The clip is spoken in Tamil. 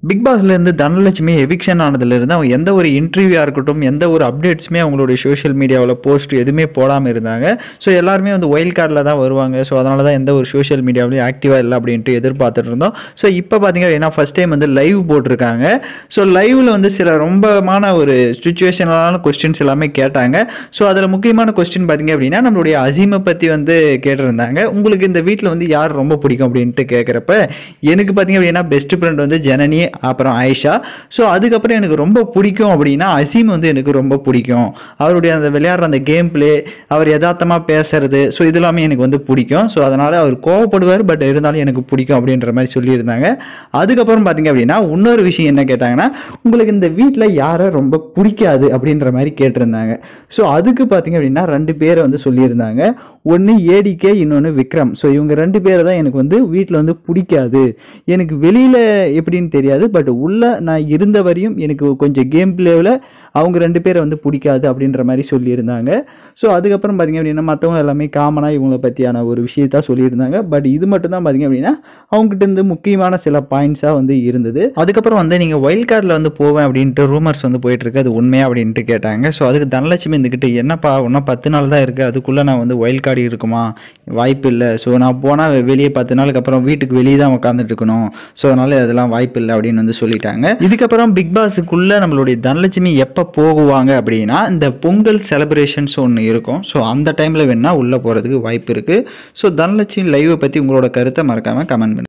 பிக் பாஸ்லேருந்து தனலட்சுமி எவிக்ஷன் ஆனதுலேருந்து அவங்க எந்த ஒரு இன்டர்வியூவாக இருக்கட்டும், எந்த ஒரு அப்டேட்ஸுமே அவங்களுடைய சோஷியல் மீடியாவில் போஸ்ட் எதுவுமே போடாமல் இருந்தாங்க. ஸோ எல்லாருமே வந்து ஒயில்ட் கார்டில் தான் வருவாங்க. ஸோ அதனால தான் எந்த ஒரு சோஷியல் மீடியாவிலையும் ஆக்டிவாக இல்லை அப்படின்ட்டு எதிர்பார்த்துட்டு இருந்தோம். ஸோ இப்போ பார்த்தீங்க அப்படின்னா ஃபஸ்ட் டைம் வந்து லைவ் போட்டிருக்காங்க. ஸோ லைவில் வந்து சில ரொம்பமான ஒரு சுச்சுவேஷனலான கொஸ்டின்ஸ் எல்லாமே கேட்டாங்க. ஸோ அதில் முக்கியமான கொஸ்டின் பார்த்தீங்க அப்படின்னா நம்மளுடைய அசீமை பற்றி வந்து கேட்டிருந்தாங்க. உங்களுக்கு இந்த வீட்டில் வந்து யார் ரொம்ப பிடிக்கும் அப்படின்ட்டு கேட்குறப்ப எனக்கு பார்த்தீங்க அப்படின்னா பெஸ்ட் ஃப்ரெண்ட் வந்து ஜனனி, அப்புறம் ஆயிஷா. ஸோ அதுக்கப்புறம் எனக்கு ரொம்ப பிடிக்கும் அப்படின்னா அசீம் வந்து எனக்கு ரொம்ப பிடிக்கும். அவருடைய அந்த விளையாடுற அந்த கேம் பிளே, அவர் யதார்த்தமாக பேசுறது, ஸோ இது எல்லாமே எனக்கு வந்து பிடிக்கும். ஸோ அதனால் அவர் கோவப்படுவார், பட் இருந்தாலும் எனக்கு பிடிக்கும் அப்படின்ற மாதிரி சொல்லியிருந்தாங்க. அதுக்கப்புறம் பார்த்தீங்க அப்படின்னா இன்னொரு விஷயம் என்ன கேட்டாங்கன்னா, உங்களுக்கு இந்த வீட்டில் யாரை ரொம்ப பிடிக்காது அப்படின்ற மாதிரி கேட்டிருந்தாங்க. ஸோ அதுக்கு பார்த்தீங்க அப்படின்னா 2 பேரை வந்து சொல்லியிருந்தாங்க. ஒன்று ஏடிகே, இன்னொன்று விக்ரம். ஸோ இவங்க 2 பேரை தான் எனக்கு வந்து வீட்டில் வந்து பிடிக்காது. எனக்கு வெளியில் எப்படின்னு தெரியாது, பட் உள்ள நான் இருந்த வரையும் எனக்கு கொஞ்சம் கேம் பிளேவில் அவங்க 2 பேரை வந்து பிடிக்காது அப்படின்ற மாதிரி சொல்லியிருந்தாங்க. ஸோ அதுக்கப்புறம் பார்த்தீங்க அப்படின்னா மற்றவங்க எல்லாமே காமனாக இவங்களை பற்றியான ஒரு விஷயத்தான் சொல்லியிருந்தாங்க. பட் இது மட்டும் தான் பார்த்தீங்க அப்படின்னா அவங்ககிட்ட இருந்து முக்கியமான சில பாயிண்ட்ஸாக வந்து இருந்தது. அதுக்கப்புறம் வந்து நீங்கள் ஒயில்ட் கார்டில் வந்து போவேன் அப்படின்ட்டு ரூமர்ஸ் வந்து போயிட்டுருக்கு, அது உண்மையா அப்படின்ட்டு கேட்டாங்க. ஸோ அதுக்கு தனலட்சுமி இருந்துக்கிட்டு என்னப்பா இன்னும் 10 நாள் தான் இருக்குது, அதுக்குள்ளே நான் வந்து ஒயில்ட் கார்டு இருக்குமா, வாய்ப்பு இல்லை. ஸோ நான் போனால் வெளியே 10 நாளுக்கு அப்புறம் வீட்டுக்கு வெளியே தான் உட்காந்துட்டு இருக்கணும். ஸோ அதனால் அதெல்லாம் வாய்ப்பு இல்லை அப்படின்னு வந்து சொல்லிட்டாங்க. இதுக்கப்புறம் பிக் பாஸுக்குள்ளே நம்மளுடைய தனலட்சுமி எப்போ போகுவாங்க அப்படின்னா இந்த பொங்கல் செலிப்ரேஷன்ஸ் ஒன்று இருக்கும். ஸோ அந்த டைமில் வேணால் உள்ளே போகிறதுக்கு வாய்ப்பு இருக்குது. ஸோ தனலட்சுமி லைவை பற்றி உங்களோட கருத்தை மறக்காமல் கமெண்ட் பண்ணுங்கள்.